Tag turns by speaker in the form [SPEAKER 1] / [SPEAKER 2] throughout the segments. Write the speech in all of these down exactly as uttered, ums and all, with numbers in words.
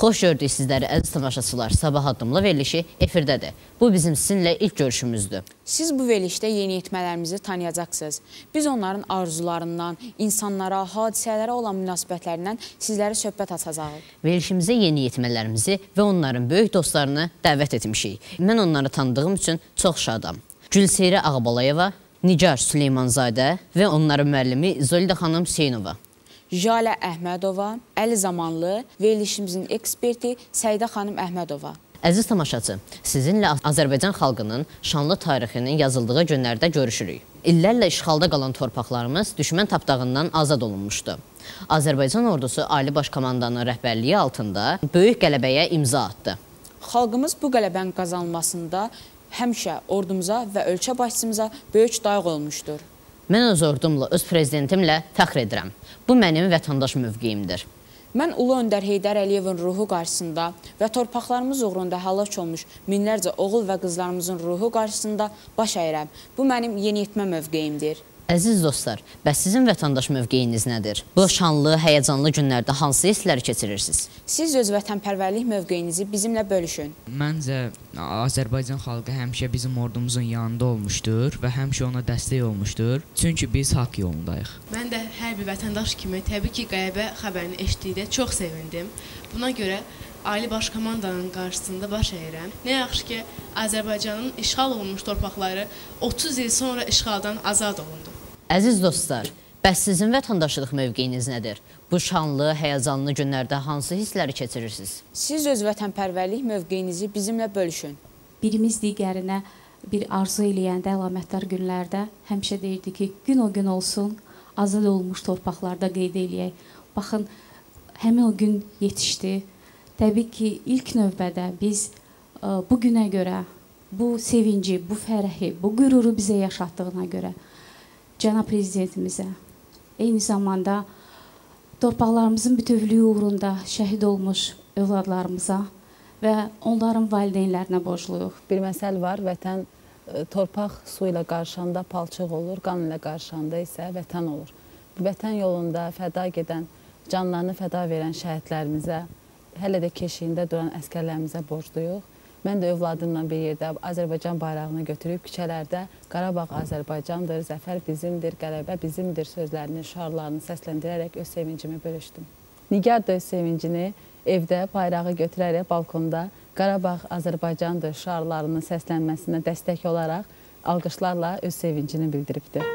[SPEAKER 1] Xoş gördük sizləri əziz tamaşaçılar. Sabah addımlı verilişi efirdədir. Bu bizim sizinlə ilk görüşümüzdür.
[SPEAKER 2] Siz bu verilişdə yeniyetmələrimizi tanıyacaqsınız. Biz onların arzularından, insanlara, hadisələrə olan münasibətlərindən sizləri söhbət açacağıq.
[SPEAKER 1] Verilişimizə yeniyetmələrimizi və onların böyük dostlarını dəvət etmişik. Mən onları tanıdığım üçün çox şadam. Gülseyri Ağbalayeva, Nigar Süleymanzadə və onların müəllimi Zolida xanım Hüseynova.
[SPEAKER 2] Jalə Əhmədova, Əli Zamanlı, verilişimizin eksperti Səidə xanım Əhmədova.
[SPEAKER 1] Əziz tamaşaçı, sizinlə Azərbaycan xalqının şanlı tarixinin yazıldığı günlərdə görüşürük. İllərlə işğalda qalan torpaqlarımız düşmən tapdağından azad olunmuşdu. Azərbaycan ordusu Ali Baş Komandanın rəhbərliyi altında böyük qələbəyə imza atdı.
[SPEAKER 2] Xalqımız bu qələbənin qazanılmasında həmişə ordumuza və ölkə başçımıza böyük dayaq olmuşdur.
[SPEAKER 1] Mən öz ordumla, öz prezidentimlə fəxr edirəm. Bu mənim vətəndaş mövqeyimdir.
[SPEAKER 2] Mən Ulu Öndər Heydər Əliyevin ruhu qarşısında və torpaqlarımız uğrunda həlak olmuş minlərcə oğul və qızlarımızın ruhu qarşısında baş əyirəm. Bu mənim yeniyetmə mövqeyimdir.
[SPEAKER 1] Əziz dostlar, bəs sizin vətəndaş mövqeyiniz nədir? Bu şanlı, həyəcanlı günlərdə hansı hissləri keçirirsiniz?
[SPEAKER 2] Siz öz vətənpərvərlik mövqeyinizi bizimlə bölüşün.
[SPEAKER 3] Məncə, Azərbaycan xalqı həmişə bizim ordumuzun yanında olmuşdur və həmişə ona dəstək olmuşdur. Çünki biz haqq yolundayıq.
[SPEAKER 4] Mən də hər bir vətəndaş kimi təbii ki, qələbə xəbərini eşitdikdə çox sevindim. Buna görə Ali Baş Komandanın qarşısında baş əyirəm. Nə yaxşı ki, Azərbaycanın işğal olunmuş torpaqları otuz il sonra işğaldan azad olundu.
[SPEAKER 1] Əziz dostlar, bəs sizin vətəndaşlıq mövqeyiniz nədir? Bu şanlı, həyəcanlı günlərdə hansı hissləri keçirirsiniz?
[SPEAKER 2] Siz öz vətənpərvərlik mövqeyinizi bizimlə bölüşün.
[SPEAKER 5] Birimiz digərinə bir arzu eləyəndə əlamətdar günlərdə həmişə deyirdi ki, gün o gün olsun, azad olmuş torpaqlarda qeyd eləyək. Baxın, həmin o gün yetişdi. Təbii ki, ilk növbədə biz bu günə görə, bu sevinci, bu fərəhi, bu qüruru bizə yaşatdığına görə Cənab Prezidentimizə, eyni zamanda torpaqlarımızın bütövlüyü uğrunda şəhid olmuş övladlarımıza və onların valideynlərinə borcluyuq.
[SPEAKER 6] Bir məsəl var, vətən torpaq su ilə qarışanda palçıq olur, qan ilə qarışanda isə vətən olur. Bu vətən yolunda fəda gedən, canlarını fəda verən şəhidlərimizə, hələ də keşiyində duran əskərlərimizə borcluyuq. Mən də övladımla bir yerdə Azərbaycan bayrağını götürüb küçələrdə Qarabağ Azərbaycandır, zəfər bizimdir, qələbə bizimdir sözlərini, şüarlarını səsləndirərək öz sevincimi bölüşdüm. Nigar da öz sevincini evdə bayrağı götürərək balkonda Qarabağ Azərbaycandır şüarlarının səslənməsinə dəstək olaraq alqışlarla öz sevincini bildiribdir.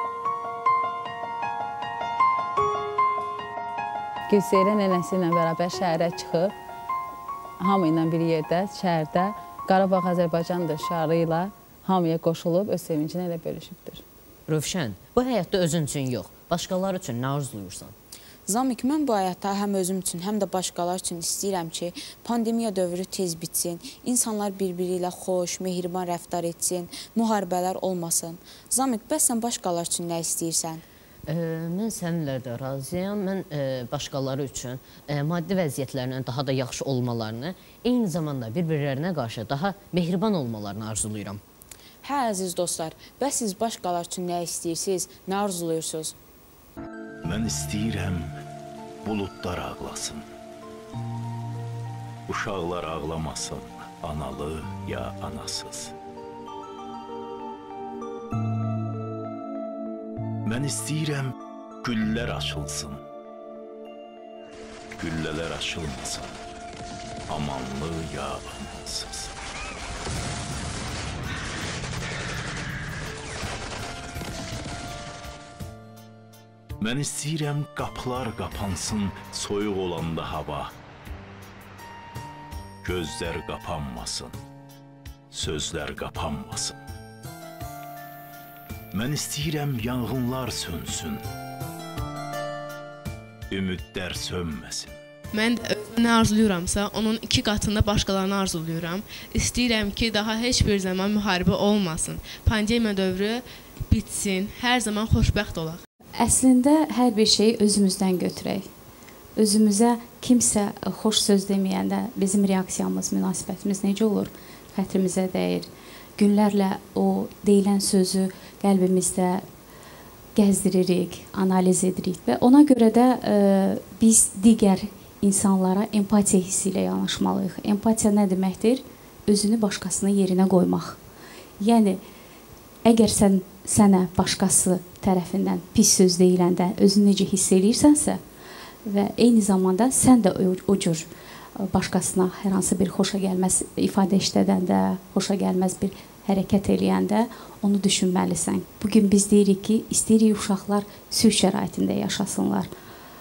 [SPEAKER 6] Gülseyri nənəsi ilə bərabər şəhərə çıxıb, hamı ilə bir yerdə, şəhərdə Qarabağ Azərbaycandır şüarı ilə hamıya qoşulub, öz sevincini elə bölüşübdür.
[SPEAKER 1] Rövşən, bu həyatda özün üçün yox, başqaları üçün nə arzuluyursan?
[SPEAKER 2] Zamik, mən bu həyatda həm özüm üçün, həm də başqalar üçün istəyirəm ki, pandemiya dövrü tez bitsin, insanlar bir-biri ilə xoş, mehriban rəftar etsin, müharibələr olmasın. Zamik, bəs sən başqalar üçün nə istəyirsən?
[SPEAKER 1] Mən səninlə də razıyam. Mən başqaları üçün maddi vəziyyətlərinin daha da yaxşı olmalarını, eyni zamanda bir-birlərinə qarşı daha mehriban olmalarını arzuluyuram.
[SPEAKER 2] Hə, əziz dostlar, bəs siz başqalar üçün nə istəyirsiniz, nə arzuluyursunuz?
[SPEAKER 7] Mən istəyirəm buludlar ağlasın, uşaqlar ağlamasın, analı ya anasız. Mən istəyirəm güllər açılsın, güllələr açılmasın, amanlı ya amansız. Mən istəyirəm qapılar qapansın, soyuq olanda hava, gözlər qapanmasın, sözlər qapanmasın. Mən istəyirəm yanğınlar sönsün, ümidlər sönməsin.
[SPEAKER 4] Mən nə arzuluyuramsa, onun iki qatında başqalarını arzuluyuram. İstəyirəm ki, daha heç bir zaman müharibə olmasın, pandemiya dövrü bitsin, hər zaman xoşbəxt olaq.
[SPEAKER 5] Əslində, hər bir şeyi özümüzdən götürək. Özümüzə kimsə xoş söz deməyəndə bizim reaksiyamız, münasibətimiz necə olur? Xətrimizə dəyir. Günlərlə o deyilən sözü qəlbimizdə gəzdiririk, analiz edirik və ona görə də e, biz digər insanlara empatiya hissi ilə yanaşmalıyıq. Empatiya nə deməkdir? Özünü başqasının yerinə qoymaq. Yəni, əgər sən sənə başqası tərəfindən pis söz deyiləndə özünü necə hiss edirsənsə və eyni zamanda sən də o, o cür başqasına hər hansı bir xoşa gəlməz ifadə işlədəndə, xoşa gəlməz bir hərəkət eləyəndə onu düşünməlisən. Bugün biz deyirik ki, istəyirik uşaqlar sülh şəraitində yaşasınlar.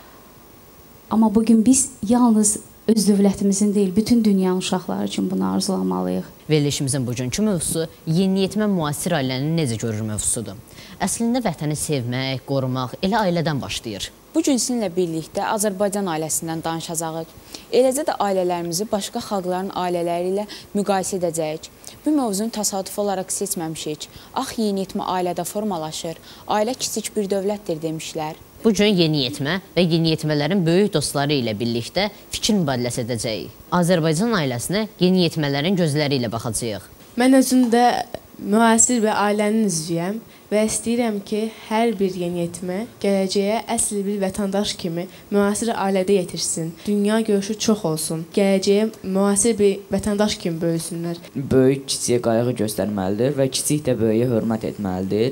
[SPEAKER 5] Amma bugün biz yalnız öz dövlətimizin deyil, bütün dünyanın uşaqları üçün bunu arzulamalıyıq.
[SPEAKER 1] Verilişimizin bugünkü mövzusu yeniyetmə müasir ailənin necə görür mövzusudur. Əslində vətəni sevmək, qorumaq elə ailədən başlayır.
[SPEAKER 2] Bu gün sizinlə birlikdə Azərbaycan ailəsindən danışacağıq. Eləcə də ailələrimizi başqa xalqların ailələri ilə müqayisə edəcəyik. Bu mövzunu təsadüf olaraq seçməmişik. Ax, yeniyetmə ailədə formalaşır. Ailə kiçik bir dövlətdir demişlər.
[SPEAKER 1] Bu gün yeniyetmə və yeniyetmələrin böyük dostları ilə birlikdə fikir mübadiləsi edəcəyik. Azərbaycan ailəsinə yeniyetmələrin gözləri ilə baxacağıq.
[SPEAKER 4] Mən özüm də müasir bir ailənin üzvüyəm və istəyirəm ki, hər bir yeniyetmə gələcəyə əsl bir vətəndaş kimi müasir ailədə yetişsin. Dünya görüşü çox olsun. Gələcəyə müasir bir vətəndaş kimi böyüsünlər.
[SPEAKER 3] Böyük kiçiyə qayğı göstərməlidir və kiçik də böyüyə hörmət etməlidir.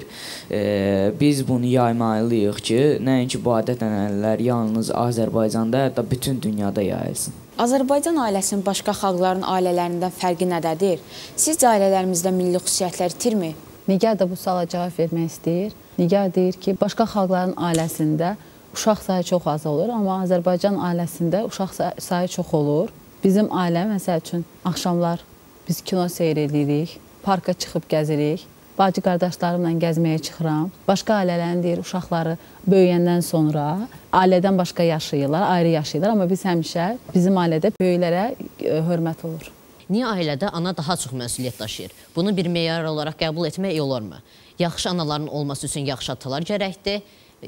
[SPEAKER 3] Ee, biz bunu yaymalıyıq ki, nəinki bu adət-ənənələr yalnız Azərbaycanda, hətta bütün dünyada yayılsın.
[SPEAKER 2] Azərbaycan ailəsinin başqa xalqların ailələrindən fərqi nədədir? Sizcə ailələrimizdə milli xüsusiyyətlər itirmi?
[SPEAKER 6] Nigar da bu suala cavab vermək istəyir. Nigar deyir ki, başqa xalqların ailəsində uşaq sayı çox az olur, amma Azərbaycan ailəsində uşaq sayı çox olur. Bizim ailə, məsəl üçün, axşamlar biz kino seyr edirik, parka çıxıb gəzirik, bacı qardaşlarımla gəzməyə çıxıram. Başqa ailələrin deyir, uşaqları böyüyəndən sonra ailədən başqa yaşayırlar, ayrı yaşayırlar, amma biz həmişə bizim ailədə böyüklərə hörmət olur.
[SPEAKER 1] Niyə ailədə ana daha çox məsuliyyət daşıyır? Bunu bir meyar olaraq qəbul etmək olarmı? Yaxşı anaların olması üçün yaxşı atalar gərəkdir,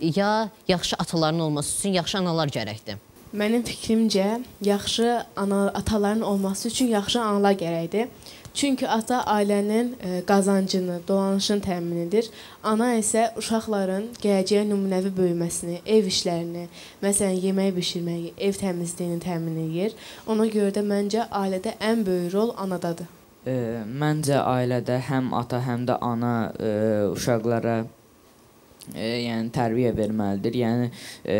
[SPEAKER 1] ya yaxşı ataların olması üçün yaxşı analar gərəkdir?
[SPEAKER 4] Mənim fikrimcə, yaxşı ana, ataların olması üçün yaxşı analar gərəkdir. Çünki ata ailənin qazancını, dolanışını təmin edir. Ana isə uşaqların gələcəyə nümunəvi böyüməsini, ev işlərini, məsələn, yemək bişirməyi, ev təmizliyini təmin edir. Ona görə də məncə ailədə ən böyük rol anadadır.
[SPEAKER 3] E, məncə ailədə həm ata, həm də ana e, uşaqlara e, yəni tərbiyə verməlidir. Yəni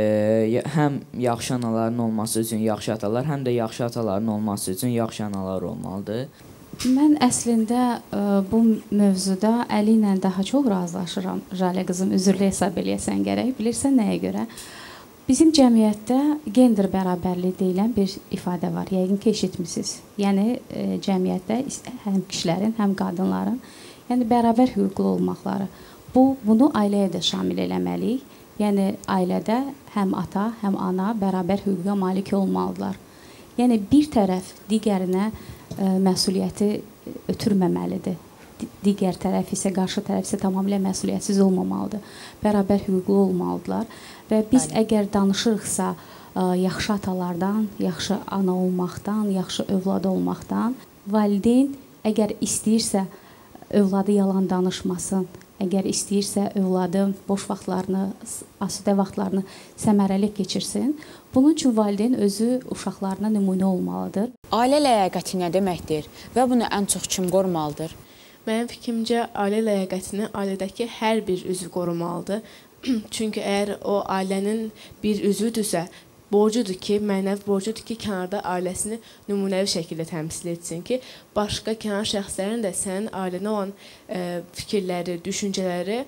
[SPEAKER 3] e, həm yaxşı anaların olması üçün yaxşı atalar, həm də yaxşı ataların olması üçün yaxşı analar olmalıdır.
[SPEAKER 5] Mən əslində bu mövzuda Əli ilə daha çox razılaşıram. Jalə qızım, üzrlü hesab eləyəsən gərək. Bilirsən nəyə görə? Bizim cəmiyyətdə gender bərabərliyi deyilən bir ifadə var. Yəqin ki, eşitmisiniz. Yəni, cəmiyyətdə həm kişilərin, həm qadınların, yəni bərabər hüquqlu olmaqları. Bu, bunu ailəyə də şamil eləməliyik. Yəni, ailədə həm ata, həm ana bərabər hüquqa malik olmalıdırlar. Yəni, bir tərəf digərinə məsuliyyəti ötürməməlidir. Digər tərəf isə, qarşı tərəf isə tamamilə məsuliyyətsiz olmamalıdır. Bərabər hüquqlu olmalıdırlar. Və biz əgər danışırıqsa yaxşı atalardan, yaxşı ana olmaqdan, yaxşı övlad olmaqdan, valideyn əgər istəyirsə övladı yalan danışmasın, əgər istəyirsə övladı boş vaxtlarını, asudə vaxtlarını səmərəli keçirsin, bunun üçün valideyn özü uşaqlarına nümunə olmalıdır.
[SPEAKER 2] Ailə ləyaqəti nə deməkdir və bunu ən çox kim qorumalıdır?
[SPEAKER 4] Mənim fikrimcə, ailə ləyaqətini ailədəki hər bir üzv qorumalıdır. Çünki əgər o ailənin bir üzvüdürsə, borcudur ki, mənəvi borcudur ki, kənarda ailəsini nümunəvi şəkildə təmsil etsin ki, başqa kənar şəxslərin də sənin ailənə olan e, fikirləri, düşüncələri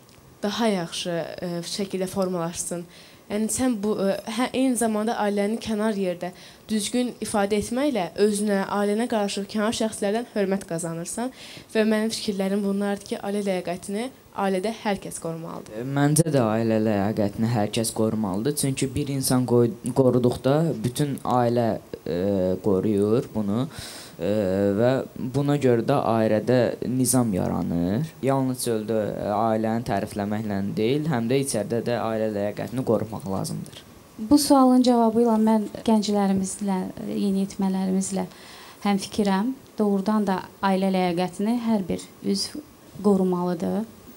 [SPEAKER 4] daha yaxşı e, şəkildə formalaşsın. Yəni, sən bu, hə, eyni zamanda ailəni kənar yerdə düzgün ifadə etməklə özünə, ailənə qarşı kənar şəxslərdən hörmət qazanırsan və mənim fikirlərim bunlardır ki, ailə ləyaqətini ailədə hər kəs qorumalıdır.
[SPEAKER 3] Məncə də ailə ləyaqətini hər kəs qorumalıdır. Çünki bir insan qoruduqda bütün ailə e, qoruyur bunu e, və buna görə də ailədə nizam yaranır. Yalnız çöldə ailəni tərifləməklə deyil, həm də içəridə də ailə ləyaqətini qorumaq lazımdır.
[SPEAKER 5] Bu sualın cavabı ilə mən gənclərimizlə, yeniyetmələrimizlə həmfikirəm. Doğrudan da ailə ləyaqətini hər bir üzv qorumalıdır.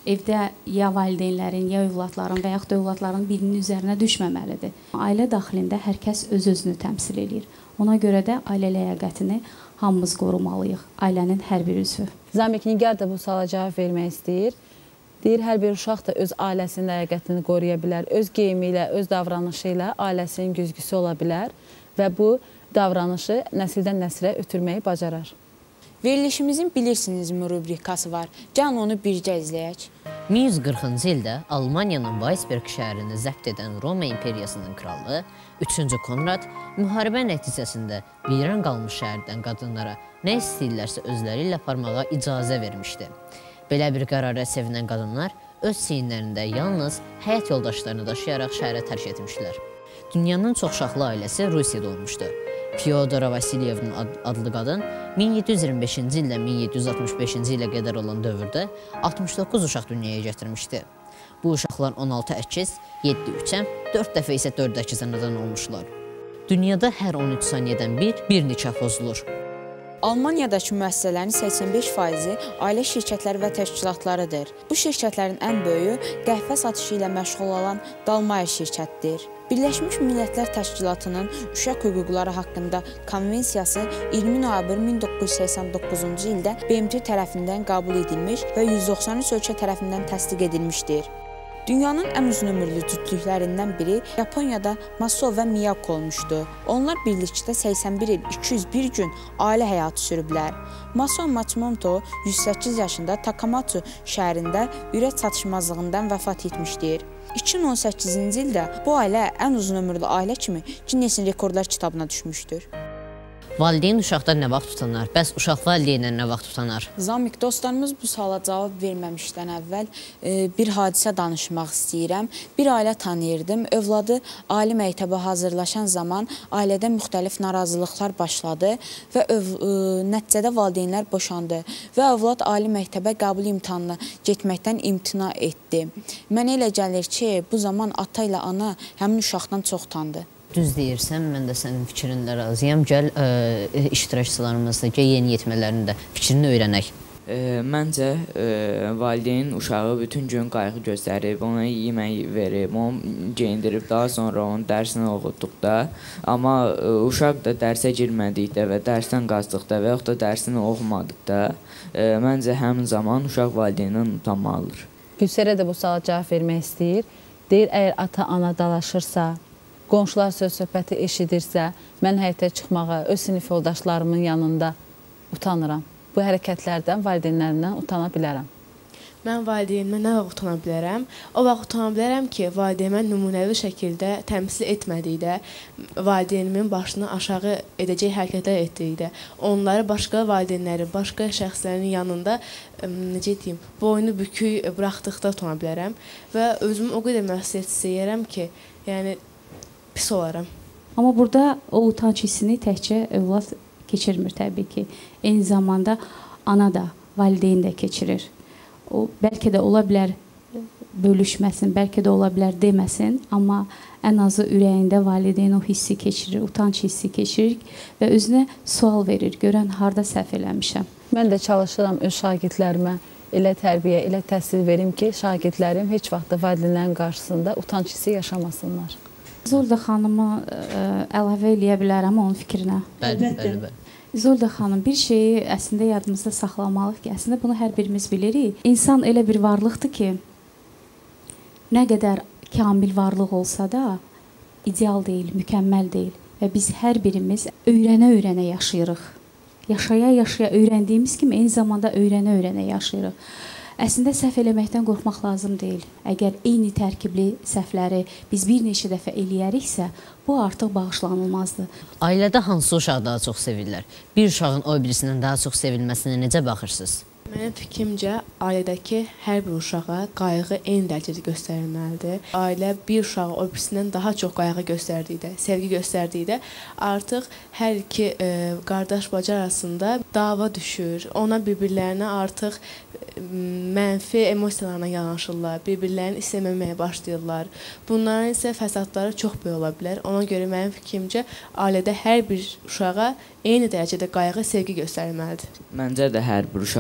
[SPEAKER 5] evdə ya valideynlərin, ya övladların və yaxud da övladların birinin üzərinə düşməməlidir. Ailə daxilində hər kəs öz-özünü təmsil edir. Ona görə də ailə ləyaqətini hamımız qorumalıyıq, ailənin hər bir üzvü.
[SPEAKER 6] Zamiq Nigar da bu suala cavab vermək istəyir. Deyir, hər bir uşaq da öz ailəsinin ləyaqətini qoruya bilər, öz geyimi ilə, öz davranışı ilə ailəsinin güzgüsü ola bilər və bu davranışı nəsildən nəslə ötürməyi bacarar.
[SPEAKER 2] Verilişimizin Bilirsinizmi rubrikası var. Can onu bircə izləyək.
[SPEAKER 1] min yüz qırxıncı ildə Almaniyanın Weisberg şəhərini zəbt edən Roma imperiyasının kralı üçüncü Konrad müharibə nəticəsində viran qalmış şəhərdən qadınlara nə istəyirlərsə özləri ilə aparmağa icazə vermişdi. Belə bir qərara sevinən qadınlar öz çiyinlərində yalnız həyat yoldaşlarını daşıyaraq şəhərə tərk etmişdilər. Dünyanın çox uşaqlı ailəsi Rusiyada olmuşdu. Fyodora Vasilyevna adlı qadın min yeddi yüz iyirmi beşinci illə min yeddi yüz altmış beşinci ilə qədər olan dövrdə altmış doqquz uşaq dünyaya gətirmişdi. Bu uşaqlar on altı əkiz, yeddi üçəm, dörd dəfə isə dörd əkiz anadan olmuşlar. Dünyada hər on üç saniyədən bir, bir nikah pozulur.
[SPEAKER 2] Almaniyadakı müəssisələrin səksən beş faizi ailə şirkətləri və təşkilatlarıdır. Bu şirkətlərin ən böyüyü qəhvə satışı ilə məşğul olan Dalmayer şirkətidir. Birləşmiş Millətlər Təşkilatının uşaq hüquqları haqqında konvensiyası iyirmi noyabr min doqquz yüz səksən doqquzuncu ildə B M T tərəfindən qəbul edilmiş və yüz doxsan üç ölkə tərəfindən təsdiq edilmişdir. Dünyanın ən uzun ömürlü cütlüklərindən biri Yaponiyada Maso və Miyako olmuşdu. Onlar birlikdə səksən bir il iki yüz bir gün ailə həyatı sürüblər. Maso Matsumoto yüz səkkiz yaşında Takamatsu şəhərində ürək çatışmazlığından vəfat etmişdir. iki min on səkkizinci ildə bu ailə ən uzun ömürlü ailə kimi Ginnesin rekordlar kitabına düşmüşdür.
[SPEAKER 1] Valideyn uşaqdan nə vaxt tutanar? Bəs uşaq valideyndən nə vaxt tutanar?
[SPEAKER 2] Zamiq, dostlarımız bu suala cavab verməmişdən əvvəl e, bir hadisə danışmaq istəyirəm. Bir ailə tanıyırdım. Övladı ali məktəbə hazırlaşan zaman ailədə müxtəlif narazılıqlar başladı və öv, e, nəticədə valideynlər boşandı və övlad ali məktəbə qəbul imtahanına getməkdən imtina etdi. Mənə elə gəlir ki, bu zaman ata ilə ana həmin uşaqdan çox utandı.
[SPEAKER 1] Düz deyirsən, mən də sənin fikrinlə razıyam. Gəl, ə, iştirakçılarımızdakı yeniyetmələrin də fikrini öyrənək.
[SPEAKER 3] E, məncə, e, valideyn uşağı bütün gün qayğı göstərib, ona yemək verib, onu geyindirib, daha sonra onun dərsini oxutduqda, amma e, uşaq da dərsə girmədikdə və dərsdən qaçdıqda və yaxud da dərsini oxumadıqda, e, məncə həmin zaman uşaq valideyndən utanmalıdır.
[SPEAKER 6] Gülsərə də bu suala cavab vermək istəyir. Deyir, əgər ata-ana dalaşırsa, qonşular söz-söhbəti eşidirsə, mən həyətə çıxmağa, öz sinif yoldaşlarımın yanında utanıram. Bu hərəkətlərdən valideynlərimdən utana bilərəm.
[SPEAKER 4] Mən valideynimə nə vaxt utana bilərəm? O vaxt utana bilərəm ki, valideynimə nümunəvi şəkildə təmsil etmədikdə, valideynimin başını aşağı edəcək hərəkətlər etdikdə, onları başqa valideynləri, başqa şəxslərin yanında, necə deyim, boynu bükük buraxdıqda utana bilərəm və özümü o qədər məsuliyyət istəyirəm ki, yəni pis olaram.
[SPEAKER 5] Amma burada o utanc hissini təkcə övlad keçirmir təbii ki. Eyni zamanda ana da, valideyn də keçirir. O bəlkə də ola bilər bölüşməsin, bəlkə də ola bilər deməsin, amma ən azı ürəyində valideyn o hissi keçirir, utanc hissi keçirir və özünə sual verir, görən harda səhv eləmişəm.
[SPEAKER 6] Mən də çalışıram öz şagirdlərimə elə tərbiyə, elə təhsil verim ki, şagirdlərim heç vaxt da valideynlərin qarşısında utanc hissi yaşamasınlar.
[SPEAKER 5] Zolda xanımı ə, əlavə eləyə bilərəm onun fikrinə.
[SPEAKER 1] Bəli, bəli, bəli.
[SPEAKER 5] Zolda xanım, bir şeyi əslində yadımızda saxlamalıyıq ki, əslində bunu hər birimiz bilirik. İnsan elə bir varlıqdır ki, nə qədər kamil varlıq olsa da, ideal deyil, mükəmməl deyil və biz hər birimiz öyrənə-öyrənə yaşayırıq. Yaşaya-yaşaya öyrəndiyimiz kimi eyni zamanda öyrənə-öyrənə yaşayırıq. Əslində səhv eləməkdən qorxmaq lazım deyil. Əgər eyni tərkibli səhvləri biz bir neçə dəfə eləyəriksə, bu artıq bağışlanılmazdır.
[SPEAKER 1] Ailədə hansı uşaq daha çox sevirlər? Bir uşağın o birisindən daha çox sevilməsinə necə baxırsınız?
[SPEAKER 4] Mənim fikrimcə, ailədəki hər bir uşağa qayğı eyni dərəcədə göstərilməlidir. Ailə bir uşağı o birisindən daha çox qayğı göstərdikdə, sevgi göstərdikdə artıq hər iki e, qardaş-bacı arasında dava düşür. Ona bir-birlərinə artıq e, mənfi emosiyalarına yanaşırlar, bir-birlərini istəməməyə başlayırlar. Bunların isə fəsadları çox böyük ola bilər. Ona görə mənim fikrimcə, ailədə hər bir uşağa eyni dərəcədə qayğı, sevgi göstərilməlidir.
[SPEAKER 3] Məncə də hər bir uşaq eyni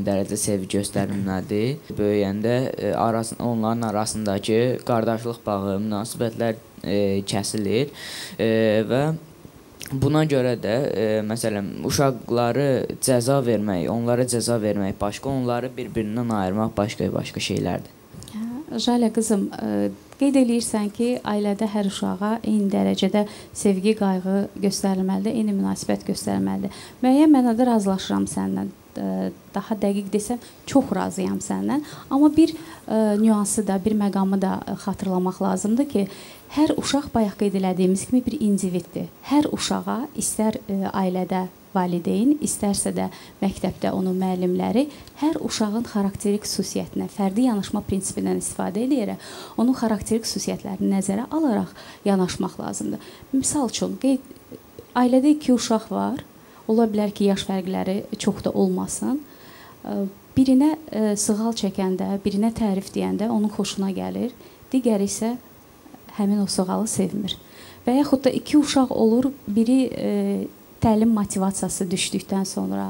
[SPEAKER 3] dərəcə sevgi göstərilməlidir. Böyüyəndə e, arası, onların arasındakı qardaşlıq bağı, münasibətlər e, kəsilir e, və buna görə də e, məsələn uşaqları cəza vermək, onlara cəza vermək başqa, onları bir-birindən ayırmaq başqa-başqa şeylərdir.
[SPEAKER 5] Jalə qızım, qeyd eləyirsən ki, ailədə hər uşağa eyni dərəcədə sevgi, qayğı göstərilməlidir, eyni münasibət göstərilməlidir. Müəyyən mənada razılaşıram səndən. Daha dəqiq desəm, çox razıyam səndən. Amma bir nüansı da, bir məqamı da xatırlamaq lazımdır ki, hər uşaq bayaq qeyd elədiyimiz kimi bir individdir. Hər uşağa, istər ailədə valideyn, istərsə də məktəbdə onun müəllimləri hər uşağın xarakterik xüsusiyyətinə, fərdi yanaşma prinsipindən istifadə edərək, onun xarakterik xüsusiyyətlərini nəzərə alaraq yanaşmaq lazımdır. Misal üçün, qeyd, ailədə iki uşaq var, ola bilər ki, yaş fərqləri çox da olmasın. Birinə sığal çəkəndə, birinə tərif deyəndə onun xoşuna gəlir, digəri isə həmin o sığalı sevmir. Və yaxud da iki uşaq olur, biri təlim motivasiyası düşdükdən sonra,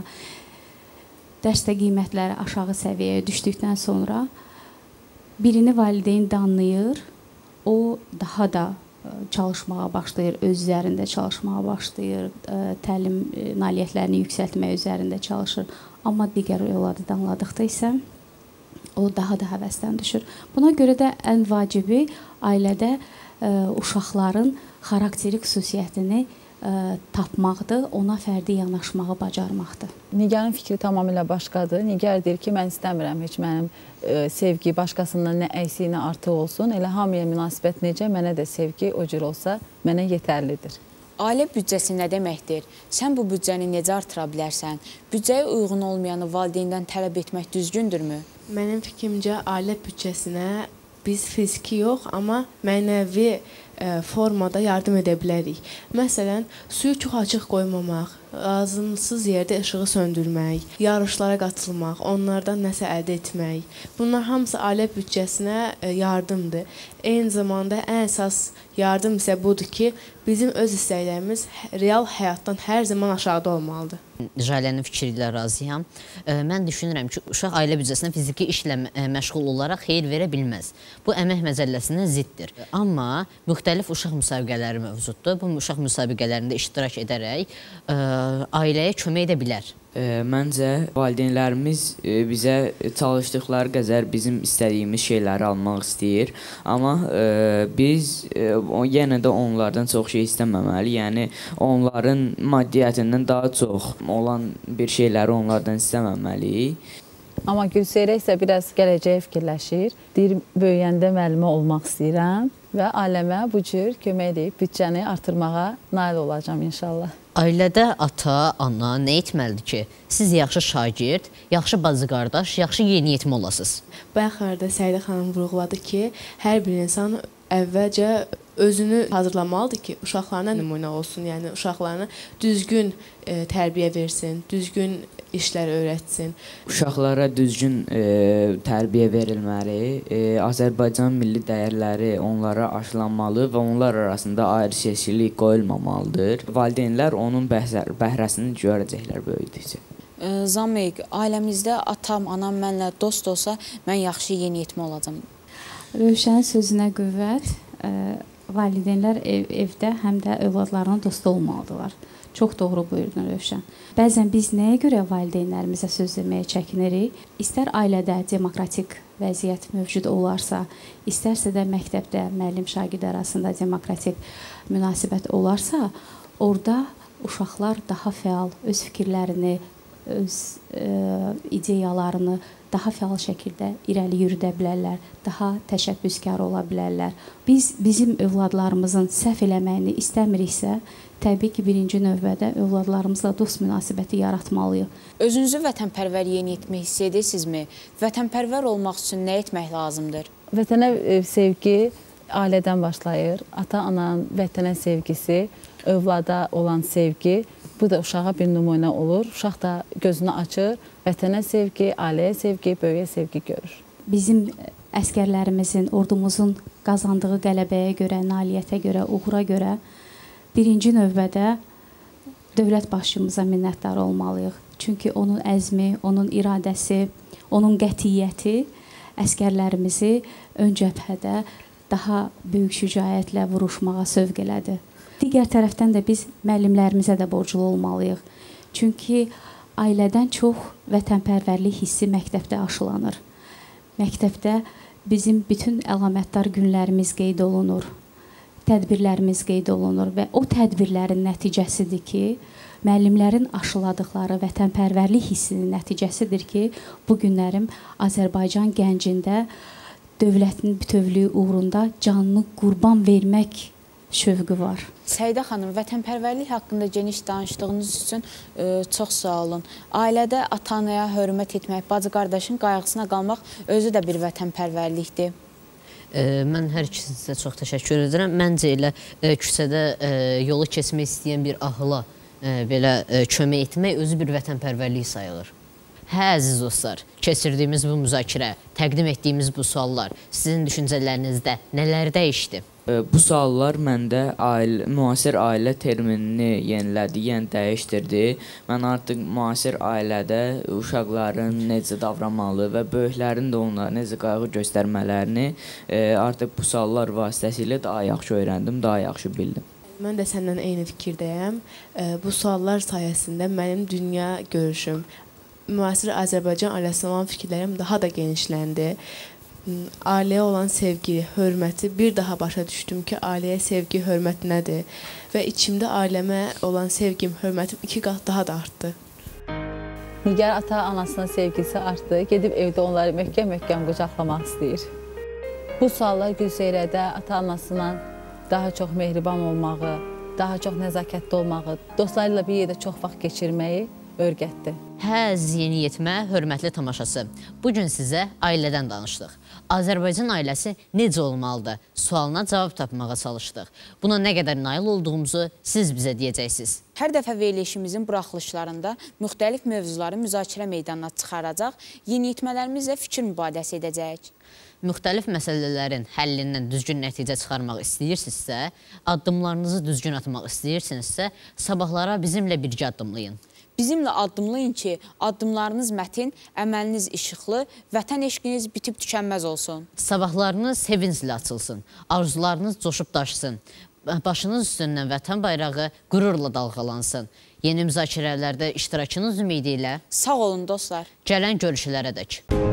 [SPEAKER 5] dərsdə qiymətləri aşağı səviyyəyə düşdükdən sonra birini valideyn danlayır, o daha da çalışmağa başlayır, öz üzərində çalışmağa başlayır, təlim nailiyyətlərini yüksəltmək üzərində çalışır. Amma digər övladı danladıqda isə o daha da həvəsdən düşür. Buna görə də ən vacibi ailədə uşaqların xarakterik xüsusiyyətini tapmaqdır, ona fərdi yanaşmağı bacarmaqdır.
[SPEAKER 6] Nigarın fikri tamamilə başqadır. Nigar deyir ki, mən istəmirəm heç mənim e, sevgi başqasından nə əksi, nə artıq olsun. Elə hamıya münasibət necə, mənə də sevgi o cür olsa mənə yetərlidir.
[SPEAKER 2] Ailə büdcəsi nə deməkdir? Sən bu büdcəni necə artıra bilərsən? Büdcəyə uyğun olmayanı valideyndən tələb etmək düzgündürmü?
[SPEAKER 4] Mənim fikrimcə ailə büdcəsinə biz fiziki yox, amma mənəvi formada yardım edə bilərik. Məsələn, suyu çox açıq qoymamaq, lazımsız yerdə işığı söndürmək, yarışlara qatılmaq, onlardan nəsə əldə etmək. Bunlar hamısı ailə büdcəsinə yardımdır. Eyni zamanda ən əsas yardım isə budur ki, bizim öz istəklərimiz real həyatdan hər zaman aşağıda olmalıdır.
[SPEAKER 1] Jalənin fikri ilə razıyam. Mən düşünürəm ki, uşaq ailə büdcəsinə fiziki işlə məşğul olaraq xeyir verə bilməz. Bu əmək məcəlləsinə ziddir. Amma müxtəlif uşaq müsabiqələri mövcuddur. Bu uşaq müsabiqələrində iştirak edərək ailəyə kömək edə bilər.
[SPEAKER 3] Məncə valideynlərimiz bizə çalışdıqları qədər bizim istədiyimiz şeyləri almaq istəyir. Amma biz yenə də onlardan çox şey istəməməli. Yəni onların maddiyyətindən daha çox olan bir şeyləri onlardan istəməməliyik.
[SPEAKER 6] Amma Gülseyrə isə biraz gələcəyə fikirləşir. Deyir, böyüyəndə müəllimə olmaq istəyirəm və ailəmə bu cür kömək edib büdcəni artırmağa nail olacağam inşallah.
[SPEAKER 1] Ailədə ata, ana nə etməlidir ki, siz yaxşı şagird, yaxşı bacı-qardaş, yaxşı yeniyetmə olasınız?
[SPEAKER 4] Bayaqlarda Səidə xanım vurğuladı ki, hər bir insan əvvəlcə özünü hazırlamalıdır ki, uşaqlarına nümunə olsun, yəni uşaqlarına düzgün e, tərbiyə versin, düzgün işlər öyrətsin.
[SPEAKER 3] Uşaqlara düzgün e, tərbiyə verilməli, e, Azərbaycan milli dəyərləri onlara aşılanmalı və onlar arasında ayrı-seçkilik qoyulmamalıdır. Valideynlər onun bəhrəsini görəcəklər böyüdükcə.
[SPEAKER 2] Zamiq, ailəmizdə atam, anam mənlə dost olsa, mən yaxşı yeniyetmə olacam.
[SPEAKER 5] Rövşənin sözünə qüvvət, valideynlər ev, evdə həm də övladlarına dost olmalıdırlar. Çox doğru buyurdun Rövşən. Bəzən biz nəyə görə valideynlərimizə söz deməyə çəkinirik? İstər ailədə demokratik vəziyyət mövcud olarsa, istərsə də məktəbdə müəllim-şagird arasında demokratik münasibət olarsa, orada uşaqlar daha fəal öz fikirlərini, öz e, ideyalarını daha fəal şəkildə irəli yürüdə bilərlər, daha təşəbbüskar ola bilərlər. Biz bizim övladlarımızın səhv eləməyini istəmiriksə, təbii ki, birinci növbədə övladlarımızla dost münasibəti yaratmalıyıq.
[SPEAKER 2] Özünüzü vətənpərvər yeniyetmə hiss edirsinizmi? Vətənpərvər olmaq üçün nə etmək lazımdır?
[SPEAKER 6] Vətənə sevgi ailədən başlayır. Ata-ananın vətənə sevgisi, övlada olan sevgi, bu da uşağa bir nümunə olur. Uşaq da gözünü açır, vətənə sevgi, ailəyə sevgi, böyüyə sevgi görür.
[SPEAKER 5] Bizim əskərlərimizin, ordumuzun qazandığı qələbəyə görə, nailiyyətə görə, uğura görə birinci növbədə dövlət başçımıza minnətdar olmalıyıq. Çünki onun əzmi, onun iradəsi, onun qətiyyəti əskərlərimizi ön cəbhədə daha böyük şücaətlə vuruşmağa sövq elədi. Digər tərəfdən də biz müəllimlərimizə də borclu olmalıyıq. Çünki ailədən çox vətənpərvərlik hissi məktəbdə aşılanır. Məktəbdə bizim bütün əlamətdar günlərimiz qeyd olunur, tədbirlərimiz qeyd olunur və o tədbirlərin nəticəsidir ki, müəllimlərin aşıladıqları vətənpərvərlik hissinin nəticəsidir ki, bu günlərim Azərbaycan gəncində dövlətin bütövlüyü uğrunda canını qurban vermək şövqü var.
[SPEAKER 2] Səidə xanım, vətənpərvərlik haqqında geniş danışdığınız üçün e, çox sağ olun. Ailədə ata-anaya hörmət etmək, bacı-qardaşın qayğısına qalmaq özü də bir vətənpərvərlikdir.
[SPEAKER 1] E, mən hər ikisinizə çox təşəkkür edirəm. Məncə elə e, küçədə e, yolu keçmək istəyən bir ahıla e, belə e, kömək etmək özü bir vətənpərvərlik sayılır. Hə, əziz dostlar, keçirdiyimiz bu müzakirə, təqdim etdiyimiz bu suallar sizin düşüncələrinizdə nələr dəyişdi?
[SPEAKER 3] Bu suallar məndə ailə, müasir ailə terminini yenilədi, yəni dəyişdirdi. Mən artıq müasir ailədə uşaqların necə davranmalı və böyüklərin də onlara necə qayğı göstərmələrini e, artıq bu suallar vasitəsilə daha yaxşı öyrəndim, daha yaxşı bildim.
[SPEAKER 4] Mən də səndən eyni fikirdəyəm. E, bu suallar sayəsində mənim dünya görüşüm, müasir Azərbaycan ailəsinə olan fikirlərim daha da genişləndi. Ailəyə olan sevgi, hörməti bir daha başa düşdüm ki, ailəyə sevgi, hörmət nədir və içimdə ailəmə olan sevgim, hörmətim iki qat daha da artdı.
[SPEAKER 6] Nigar ata-anasına sevgisi artdı, gedib evdə onları möhkəm-möhkəm qucaqlamaq istəyir. Bu suallar Gülseyrədə ata-anasına daha çox mehriban olmağı, daha çox nəzakətli olmağı, dostlarıyla bir yerdə çox vaxt keçirməyi öyrətdi.
[SPEAKER 1] Hə, yeniyetmə, hörmətli tamaşası. Bugün sizə ailədən danışdıq. Azərbaycan ailəsi necə olmalıdır? Sualına cavab tapmağa çalışdıq. Buna nə qədər nail olduğumuzu siz bizə deyəcəksiniz.
[SPEAKER 2] Hər dəfə verilişimizin buraxılışlarında müxtəlif mövzuları müzakirə meydanına çıxaracaq, yeniyetmələrimizlə fikir mübadiləsi edəcəyik.
[SPEAKER 1] Müxtəlif məsələlərin həllindən düzgün nəticə çıxarmaq istəyirsinizsə, addımlarınızı düzgün atmaq istəyirsinizsə, sabahlara bizimlə birgə addımlayın.
[SPEAKER 2] Bizimlə addımlayın ki, addımlarınız mətin, əməliniz işıqlı, vətən eşqiniz bitib tükənməz olsun.
[SPEAKER 1] Sabahlarınız sevinclə açılsın, arzularınız coşub daşsın, başınız üstündən vətən bayrağı qürurla dalğalansın. Yeni müzakirələrdə iştirakınız ümidi ilə
[SPEAKER 2] sağ olun dostlar.
[SPEAKER 1] Gələn görüşlərə dək.